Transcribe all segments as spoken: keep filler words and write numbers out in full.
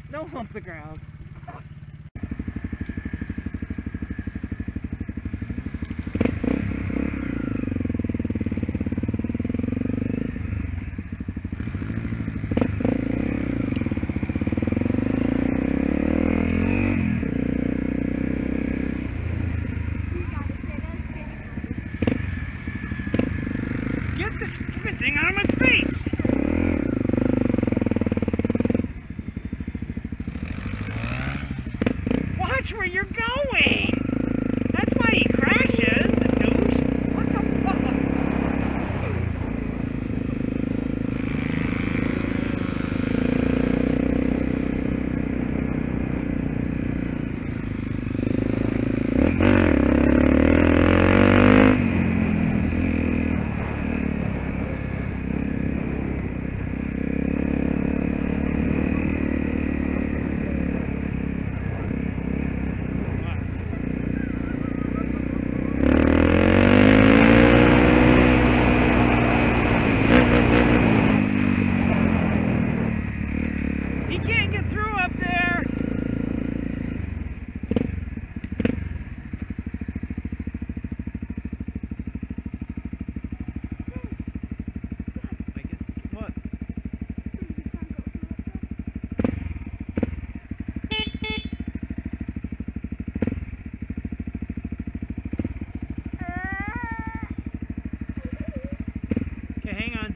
Don't hump the ground. Get this fucking thing out of my face! Watch where you're going! That's why he crashes, the douche! What the fuck? He can't get through up there! I guess, what? Okay, hang on.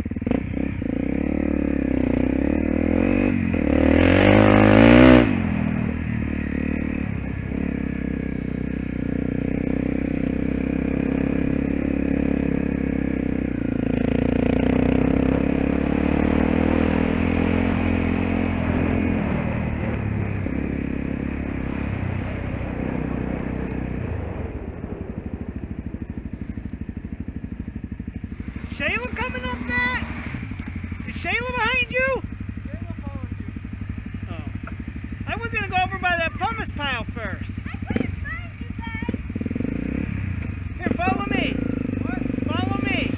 Shayla coming up that? Is Shayla behind you? Shayla followed you. Oh. I was gonna go over by that pumice pile first. I couldn't find you guys. Here, follow me. What? Follow me.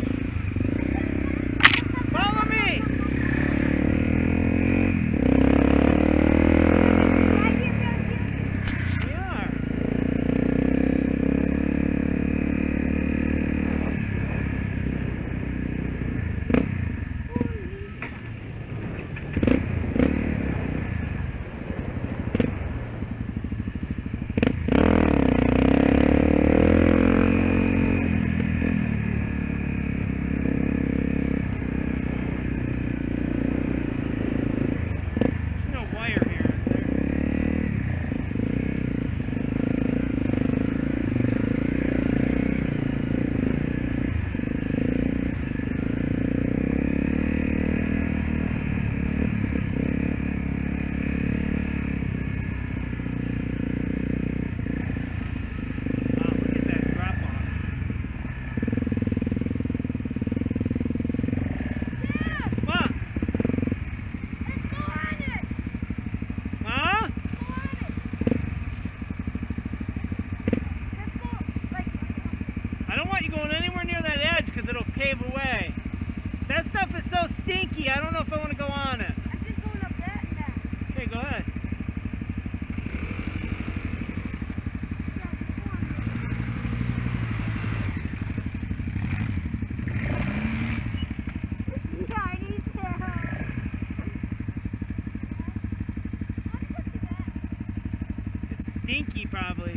Follow me. We are. There's no wire here, is there? Wow, look at that drop off. What? Let's go on it. Huh? Go on it. Let's go. Like, I don't want you going anywhere near that edge because it'll cave away. That stuff is so stinky, I don't know if I want to go on it. I'm just going up that and that. Okay, go ahead. Chinese hair. It's stinky, probably.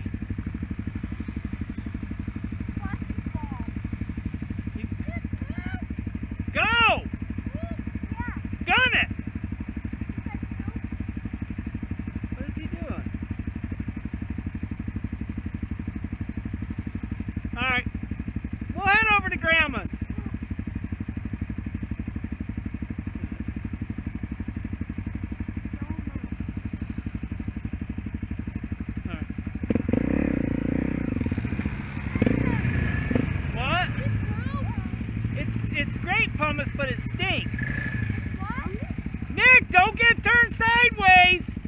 Plastic ball. He's... Yeah. Go! Gun it! What is he doing? Alright. We'll head over to Grandma's. Alright. What? It's it's great pumice, but it stinks. What? Nick, don't get turned sideways!